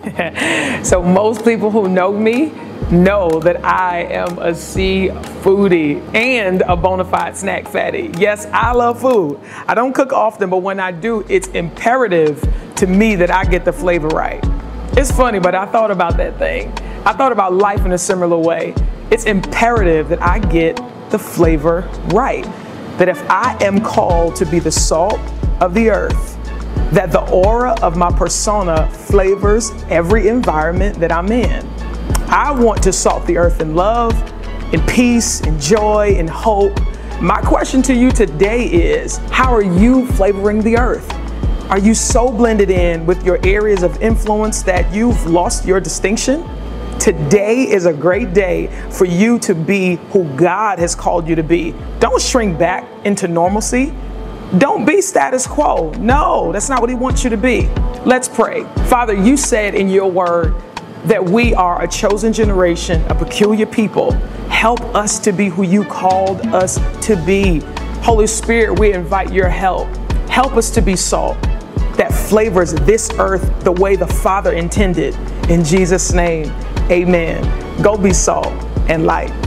So most people who know me know that I am a seafoodie and a bona fide snack fatty. Yes, I love food. I don't cook often, but when I do, it's imperative to me that I get the flavor right. It's funny, but I thought about that thing. I thought about life in a similar way. It's imperative that I get the flavor right. That if I am called to be the salt of the earth, that the aura of my persona flavors every environment that I'm in. I want to salt the earth in love, in peace, in joy, in hope. My question to you today is, how are you flavoring the earth? Are you so blended in with your areas of influence that you've lost your distinction? Today is a great day for you to be who God has called you to be. Don't shrink back into normalcy. Don't be status quo. No, that's not what He wants you to be. Let's pray. Father, you said in your word that we are a chosen generation, a peculiar people. Help us to be who you called us to be. Holy Spirit, we invite your help. Help us to be salt that flavors this earth the way the Father intended. In Jesus' name, amen. Go be salt and light.